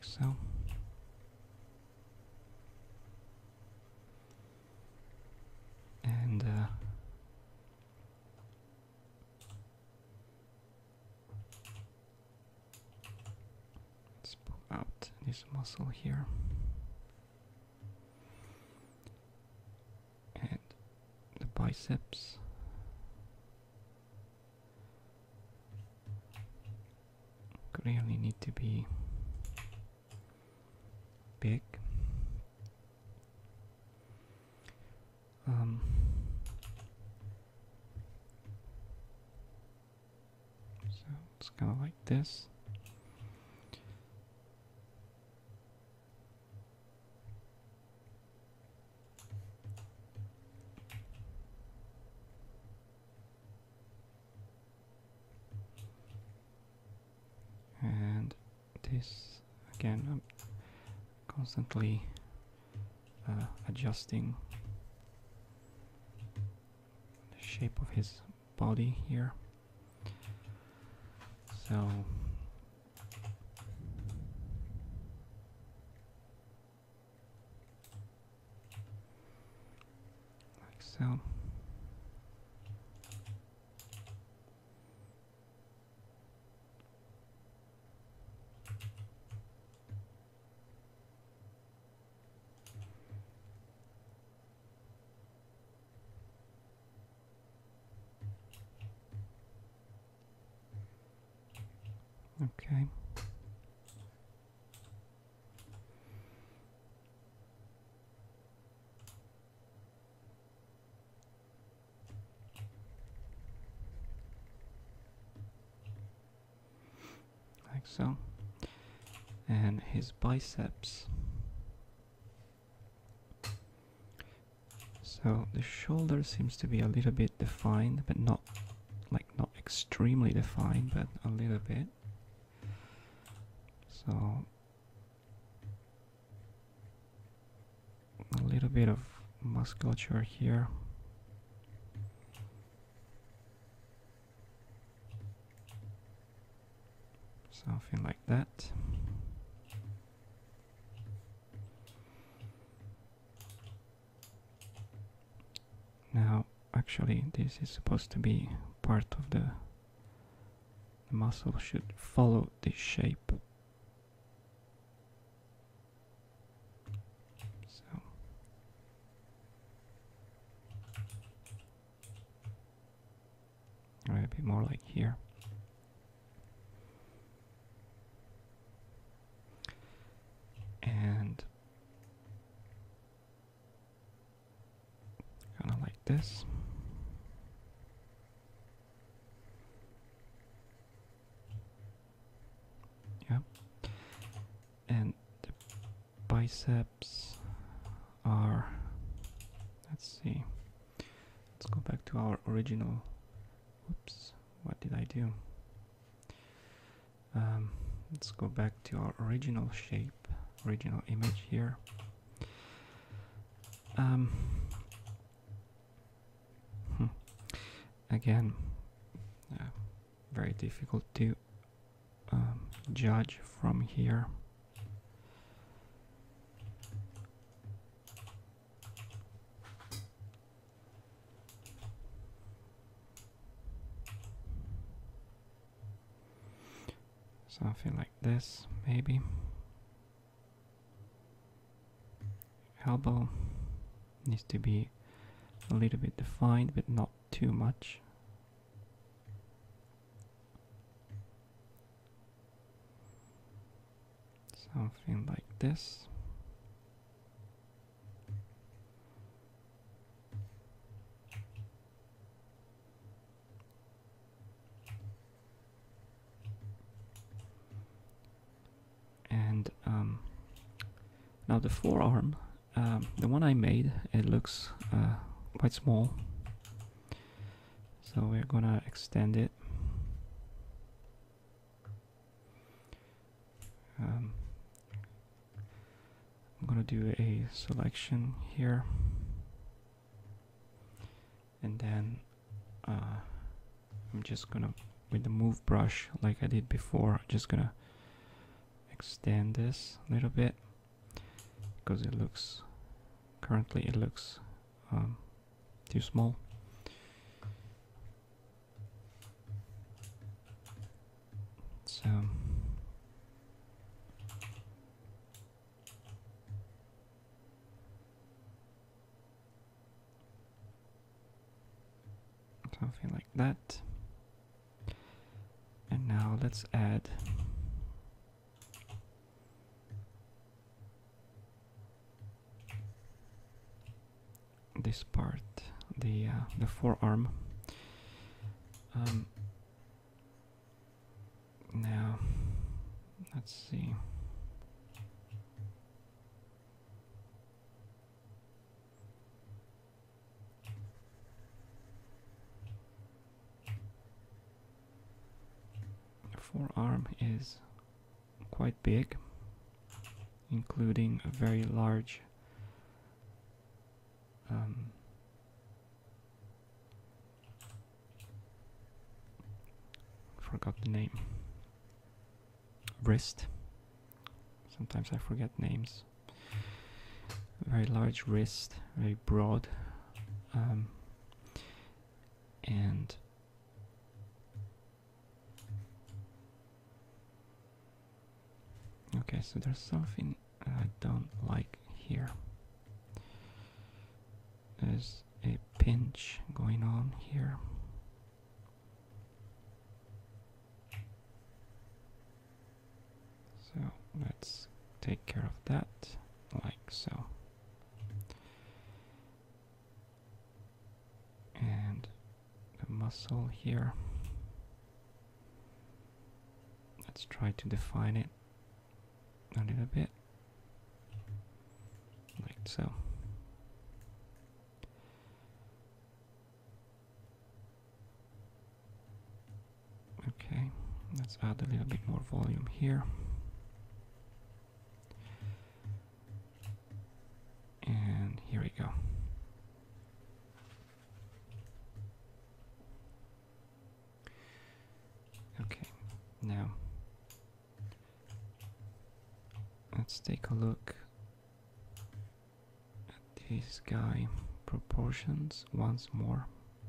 like so. And let's pull out this muscle here. And the biceps. Really need to be big. So it's kind of like this. And this again, I'm constantly adjusting the shape of his body here. So like so. Okay. Like so. And his biceps. So the shoulder seems to be a little bit defined, but not extremely defined, but a little bit. So a little bit of musculature here. Something like that. Now, actually, this is supposed to be part of the muscle should follow this shape. So maybe more like here. And kind of like this. Yeah. And the biceps are, let's see. Let's go back to our original. Oops, what did I do? Let's go back to our original shape, original image here. Again, very difficult to judge from here. Something like this, maybe. Elbow needs to be a little bit defined, but not too much. Something like this. And now the forearm, the one I made, it looks quite small. So we're gonna extend it. I'm gonna do a selection here, and then I'm just gonna, with the move brush like I did before, just gonna extend this a little bit because it looks currently it looks too small. So something like that. And now let's add this part, the forearm. Now let's see. The forearm is quite big, including a very large forgot the name. Wrist. Sometimes I forget names. Very large wrist, very broad, and okay, so there's something I don't like here. There's a pinch going on here. So let's take care of that, like so. And the muscle here, let's try to define it a little bit, like so. Okay, let's add a little bit more volume here. And here we go. Okay, now let's take a look at this guy proportions once more.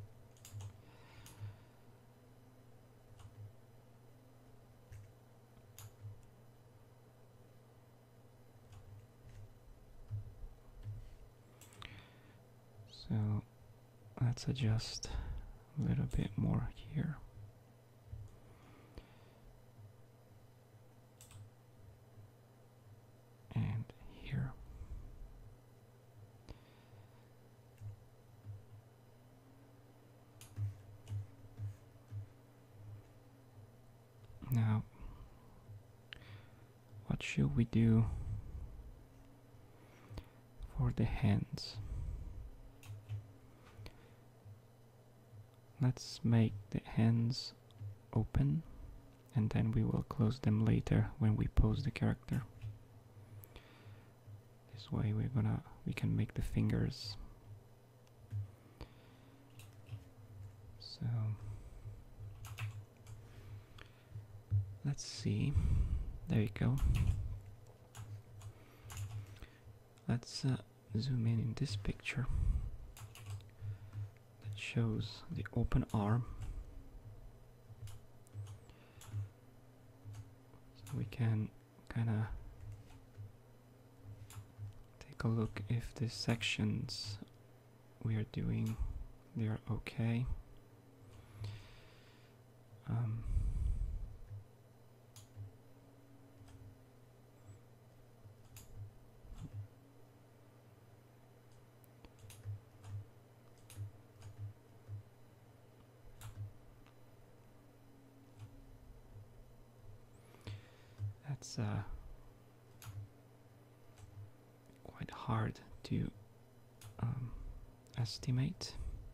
So let's adjust a little bit more here. And here. Now, what should we do for the hands? Let's make the hands open, and then we will close them later when we pose the character. This way we can make the fingers. So let's see. There you go. Let's zoom in this picture. Shows the open arm, so we can kind of take a look if the sections we are doing, they are okay. That's quite hard to estimate,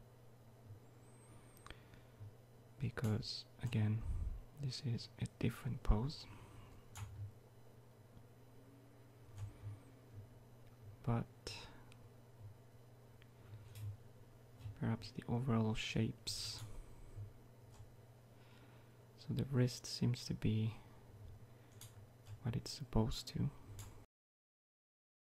because again this is a different pose, but perhaps the overall shapes. So the wrist seems to be what it's supposed to.